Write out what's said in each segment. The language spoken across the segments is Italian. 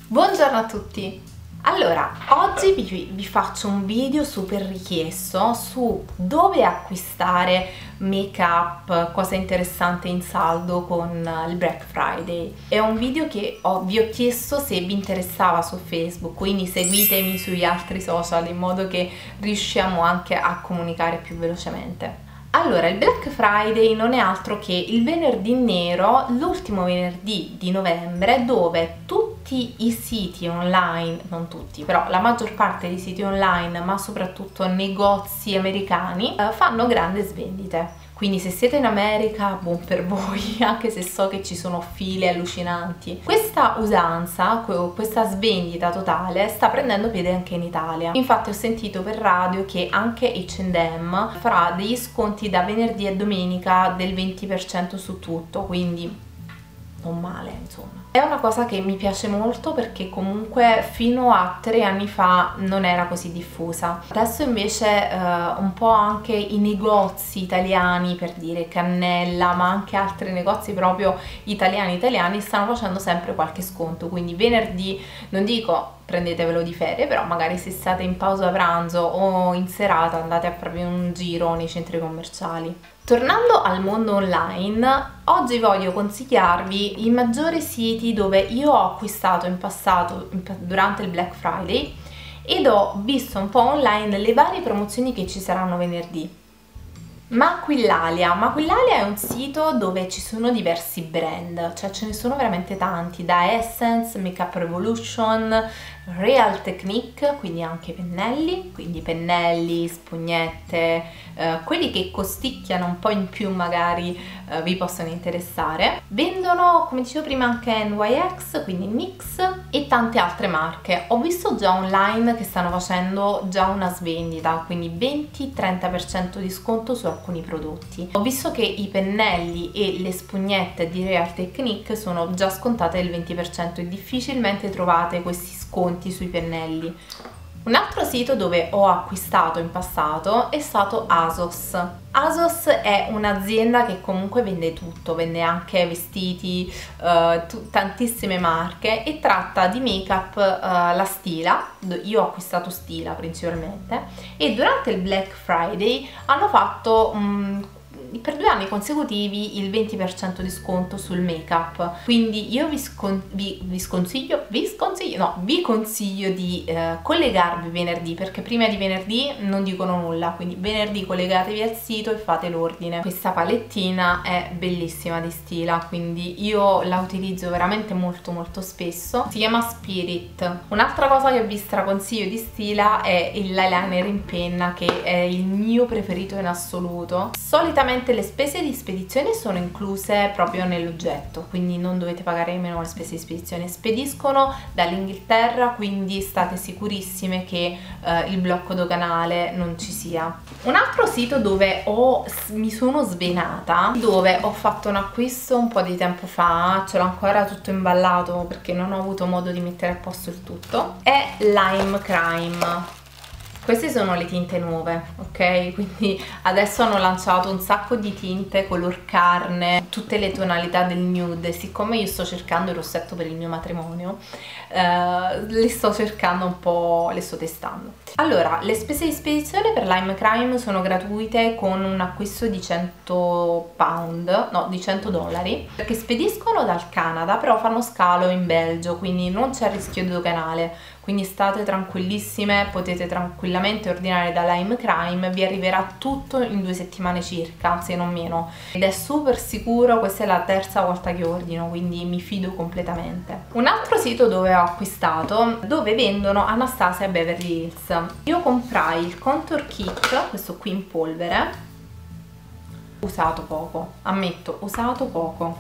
Buongiorno a tutti! Allora, oggi vi faccio un video super richiesto su dove acquistare make up, cosa interessante in saldo con il Black Friday. È un video che vi ho chiesto se vi interessava su Facebook, quindi seguitemi sugli altri social in modo che riusciamo anche a comunicare più velocemente. Allora, il Black Friday non è altro che il venerdì nero, l'ultimo venerdì di novembre, dove tutti i siti online, non tutti, però la maggior parte dei siti online, ma soprattutto negozi americani, fanno grandi svendite. Quindi se siete in America, buon per voi, anche se so che ci sono file allucinanti. Questa usanza, questa svendita totale, sta prendendo piede anche in Italia. Infatti ho sentito per radio che anche H&M farà degli sconti da venerdì e domenica del 20% su tutto, quindi non male, insomma. È una cosa che mi piace molto perché comunque fino a 3 anni fa non era così diffusa. Adesso invece un po' anche i negozi italiani, per dire Cannella, ma anche altri negozi proprio italiani stanno facendo sempre qualche sconto, quindi venerdì, non dico prendetevelo di ferie, però magari se state in pausa pranzo o in serata andate a farvi un giro nei centri commerciali. Tornando al mondo online, oggi voglio consigliarvi i maggiori siti dove io ho acquistato in passato durante il Black Friday ed ho visto un po' online le varie promozioni che ci saranno venerdì. Maquillalia è un sito dove ci sono diversi brand, cioè ce ne sono veramente tanti, da Essence, Makeup Revolution, Real Technique, quindi anche pennelli, quindi pennelli, spugnette, quelli che costicchiano un po' in più magari vi possono interessare. Vendono, come dicevo prima, anche NYX, quindi NYX e tante altre marche. Ho visto già online che stanno facendo già una svendita, quindi 20-30% di sconto su alcuni prodotti. Ho visto che i pennelli e le spugnette di Real Technique sono già scontate del 20% e difficilmente trovate questi sconti sui pennelli. Un altro sito dove ho acquistato in passato è stato ASOS. ASOS è un'azienda che comunque vende tutto, vende anche vestiti, tantissime marche e tratta di make up la Stila. Io ho acquistato Stila principalmente e durante il Black Friday hanno fatto per 2 anni consecutivi il 20% di sconto sul make up, quindi io vi consiglio di collegarvi venerdì, perché prima di venerdì non dicono nulla, quindi venerdì collegatevi al sito e fate l'ordine. Questa palettina è bellissima di Stila, quindi io la utilizzo veramente molto spesso, si chiama Spirit. Un'altra cosa che vi straconsiglio di Stila è il eyeliner in penna, che è il mio preferito in assoluto. Solitamente le spese di spedizione sono incluse proprio nell'oggetto, quindi non dovete pagare nemmeno le spese di spedizione. Spediscono dall'Inghilterra, quindi state sicurissime che il blocco doganale non ci sia. Un altro sito dove mi sono svenata, dove ho fatto un acquisto un po' di tempo fa, ce l'ho ancora tutto imballato perché non ho avuto modo di mettere a posto il tutto, è Lime Crime. Queste sono le tinte nuove, ok? Quindi adesso hanno lanciato un sacco di tinte color carne, tutte le tonalità del nude. Siccome io sto cercando il rossetto per il mio matrimonio, le sto cercando un po', le sto testando. Allora, le spese di spedizione per Lime Crime sono gratuite con un acquisto di 100 pound, no, di 100 dollari, perché spediscono dal Canada, però fanno scalo in Belgio, quindi non c'è rischio doganale. Quindi state tranquillissime, potete tranquillamente ordinare da Lime Crime, vi arriverà tutto in 2 settimane circa, se non meno, ed è super sicuro. Questa è la terza volta che ordino, quindi mi fido completamente. Un altro sito dove ho acquistato, dove vendono Anastasia Beverly Hills. Io comprai il contour kit, questo qui in polvere, usato poco, ammetto, usato poco,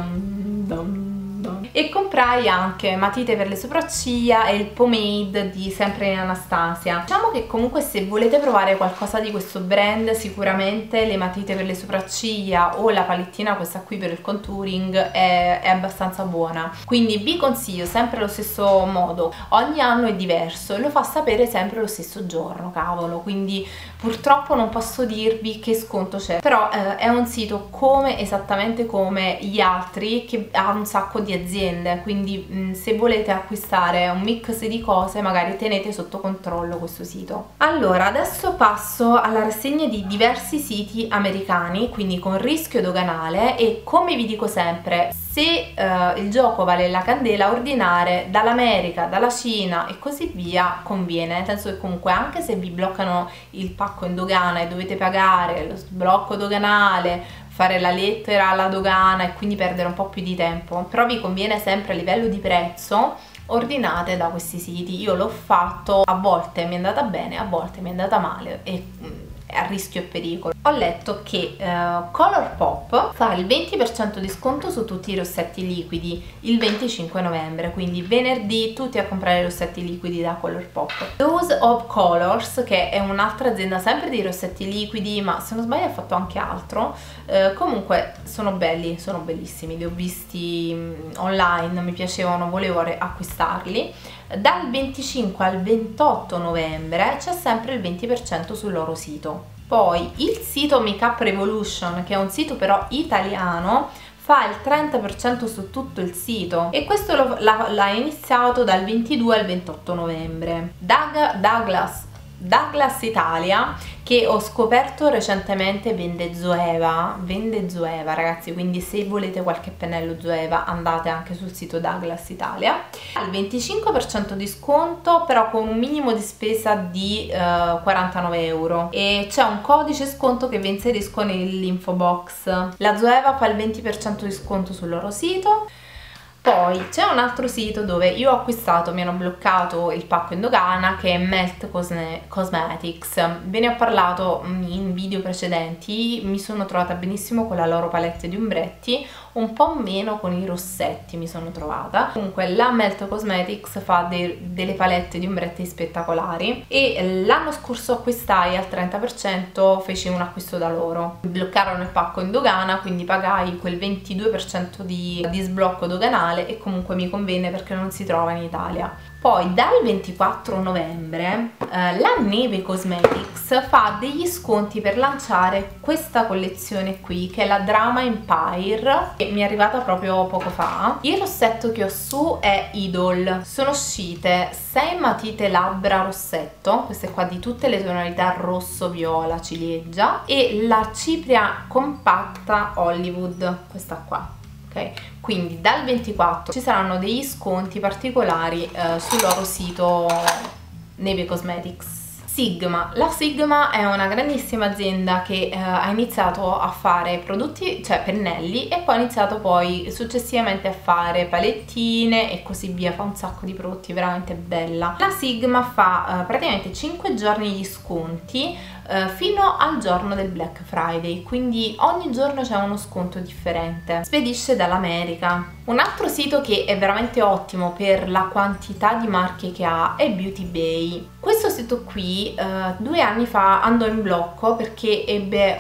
e comprai anche matite per le sopracciglia e il pomade di sempre in Anastasia. Diciamo che comunque se volete provare qualcosa di questo brand, sicuramente le matite per le sopracciglia o la palettina, questa qui per il contouring, è abbastanza buona, quindi vi consiglio sempre lo stesso modo. Ogni anno è diverso e lo fa sapere sempre lo stesso giorno, cavolo, quindi purtroppo non posso dirvi che sconto c'è, però è un sito esattamente come gli altri, che ha un sacco di aziende aziende, quindi se volete acquistare un mix di cose magari tenete sotto controllo questo sito. Allora adesso passo alla rassegna di diversi siti americani, quindi con rischio doganale, e come vi dico sempre, se il gioco vale la candela, ordinare dall'America, dalla Cina e così via conviene, nel senso che comunque anche se vi bloccano il pacco in dogana e dovete pagare lo sblocco doganale, fare la lettera alla dogana e quindi perdere un po' più di tempo, però vi conviene sempre a livello di prezzo ordinate da questi siti. Io l'ho fatto, a volte mi è andata bene, a volte mi è andata male e a rischio e pericolo. Ho letto che Colourpop fa il 20% di sconto su tutti i rossetti liquidi il 25 novembre, quindi venerdì tutti a comprare i rossetti liquidi da Colourpop. Dose of Colors, che è un'altra azienda sempre di rossetti liquidi, ma se non sbaglio ha fatto anche altro, comunque sono belli, sono bellissimi, li ho visti online, mi piacevano, volevo acquistarli. Dal 25 al 28 novembre c'è sempre il 20% sul loro sito. Poi il sito Makeup Revolution, che è un sito però italiano, fa il 30% su tutto il sito, e questo l'ha iniziato dal 22 al 28 novembre. Douglas Italia, che ho scoperto recentemente, vende Zoeva ragazzi, quindi se volete qualche pennello Zoeva andate anche sul sito Douglas Italia. Al 25% di sconto, però con un minimo di spesa di 49 euro, e c'è un codice sconto che vi inserisco nell'info box. La Zoeva fa il 20% di sconto sul loro sito. Poi c'è un altro sito dove io ho acquistato, mi hanno bloccato il pacco in dogana, che è Melt Cosmetics. Ve ne ho parlato in video precedenti, mi sono trovata benissimo con la loro palette di ombretti, un po' meno con i rossetti mi sono trovata. Comunque la Melt Cosmetics fa delle palette di ombretti spettacolari, e l'anno scorso acquistai al 30%, feci un acquisto da loro. Mi bloccarono il pacco in dogana, quindi pagai quel 22% di sblocco doganale, e comunque mi convenne perché non si trova in Italia. Poi dal 24 novembre la Neve Cosmetics fa degli sconti per lanciare questa collezione qui, che è la Drama Empire, che mi è arrivata proprio poco fa. Il rossetto che ho su è Idol. Sono uscite 6 matite labbra rossetto, queste qua di tutte le tonalità rosso, viola, ciliegia, e la cipria compatta Hollywood, questa qua. Quindi dal 24 ci saranno degli sconti particolari sul loro sito Neve Cosmetics. Sigma. La Sigma è una grandissima azienda che ha iniziato a fare prodotti, cioè pennelli, e poi ha iniziato poi successivamente a fare palettine e così via, fa un sacco di prodotti, veramente bella. La Sigma fa praticamente 5 giorni di sconti fino al giorno del Black Friday, quindi ogni giorno c'è uno sconto differente. Spedisce dall'America. Un altro sito che è veramente ottimo per la quantità di marche che ha è Beauty Bay. Questo sito qui 2 anni fa andò in blocco perché ebbe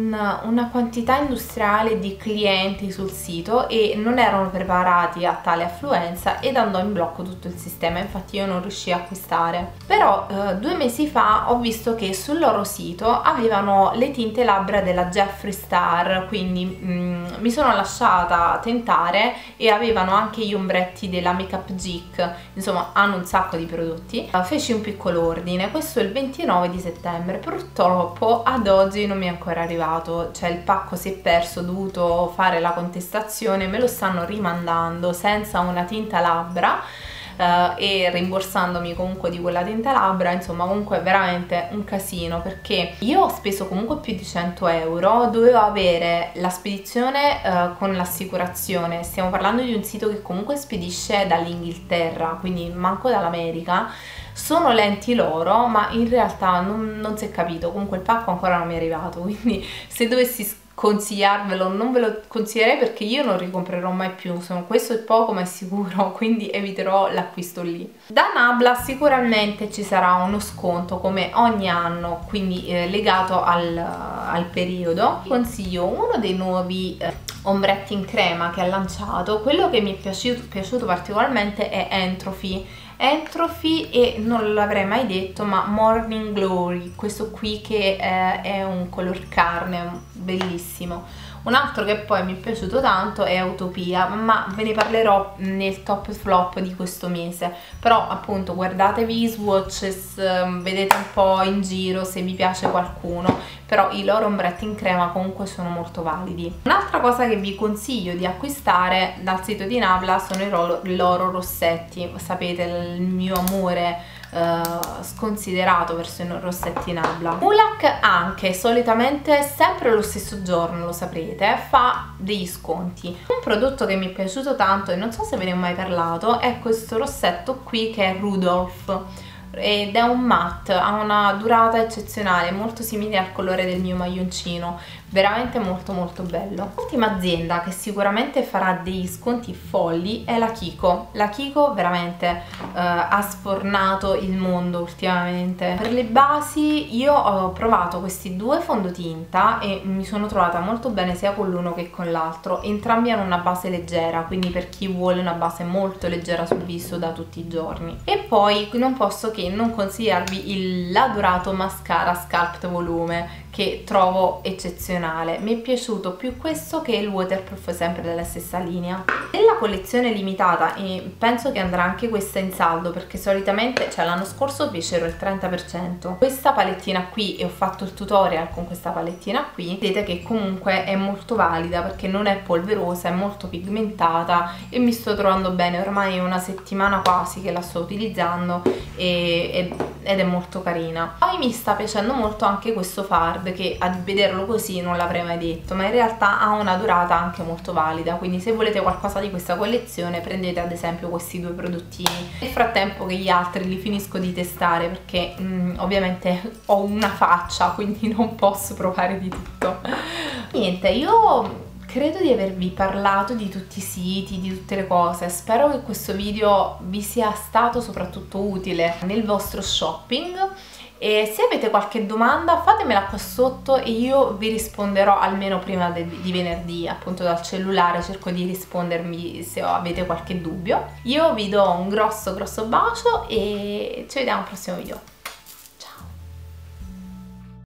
una quantità industriale di clienti sul sito e non erano preparati a tale affluenza, ed andò in blocco tutto il sistema, infatti io non riuscii a acquistare. Però 2 mesi fa ho visto che sul loro sito avevano le tinte labbra della Jeffree Star, quindi mi sono lasciata tentare, e avevano anche gli ombretti della Makeup Geek, insomma hanno un sacco di prodotti. Feci un piccolo ordine, questo è il 29 di settembre, purtroppo ad oggi non mi è ancora arrivato, cioè il pacco si è perso, ho dovuto fare la contestazione, me lo stanno rimandando senza una tinta labbra e rimborsandomi comunque di quella tinta labbra. Insomma, comunque è veramente un casino, perché io ho speso comunque più di 100 euro, dovevo avere la spedizione con l'assicurazione, stiamo parlando di un sito che comunque spedisce dall'Inghilterra, quindi manco dall'America. Sono lenti loro, ma in realtà non si è capito, comunque il pacco ancora non mi è arrivato, quindi se dovessi consigliarvelo non ve lo consiglierei, perché io non ricomprerò mai più, questo è poco ma è sicuro, quindi eviterò l'acquisto lì. Da Nabla sicuramente ci sarà uno sconto come ogni anno, quindi legato al periodo. Consiglio uno dei nuovi ombretti in crema che ha lanciato. Quello che mi è piaciuto particolarmente è Entropy, e non l'avrei mai detto, ma Morning Glory, questo qui che è un color carne bellissimo. Un altro che poi mi è piaciuto tanto è Utopia, ma ve ne parlerò nel top flop di questo mese. Però appunto guardatevi i swatches, vedete un po' in giro se vi piace qualcuno, però i loro ombretti in crema comunque sono molto validi. Un'altra cosa che vi consiglio di acquistare dal sito di Nabla sono i loro rossetti. Sapete il mio amore sconsiderato verso i rossetti Nabla. Mulac anche solitamente sempre lo stesso giorno, lo saprete, fa degli sconti. Un prodotto che mi è piaciuto tanto e non so se ve ne ho mai parlato è questo rossetto qui che è Rudolph ed è un matte, ha una durata eccezionale, molto simile al colore del mio maglioncino, veramente molto molto bello. L'ultima azienda che sicuramente farà degli sconti folli è la Kiko. La Kiko veramente ha sfornato il mondo ultimamente. Per le basi io ho provato questi due fondotinta e mi sono trovata molto bene sia con l'uno che con l'altro. Entrambi hanno una base leggera, quindi per chi vuole una base molto leggera sul viso da tutti i giorni. E poi non posso che non consigliarvi l'adorato mascara Sculpt Volume, che trovo eccezionale. Mi è piaciuto più questo che il waterproof, sempre della stessa linea. Nella collezione limitata, e penso che andrà anche questa in saldo perché solitamente, cioè l'anno scorso fecero il 30%, questa palettina qui, e ho fatto il tutorial con questa palettina qui, vedete che comunque è molto valida perché non è polverosa, è molto pigmentata e mi sto trovando bene. Ormai è una settimana quasi che la sto utilizzando ed è molto carina. Poi mi sta piacendo molto anche questo fard, che a vederlo così non l'avrei mai detto, ma in realtà ha una durata anche molto valida, quindi se volete qualcosa di questa collezione prendete ad esempio questi due prodottini. Nel frattempo che gli altri li finisco di testare perché ovviamente ho una faccia, quindi non posso provare di tutto. Niente, io credo di avervi parlato di tutti i siti, di tutte le cose. Spero che questo video vi sia stato soprattutto utile nel vostro shopping. E se avete qualche domanda fatemela qua sotto e io vi risponderò almeno prima di venerdì, appunto dal cellulare cerco di rispondermi se avete qualche dubbio. Io vi do un grosso bacio e ci vediamo al prossimo video.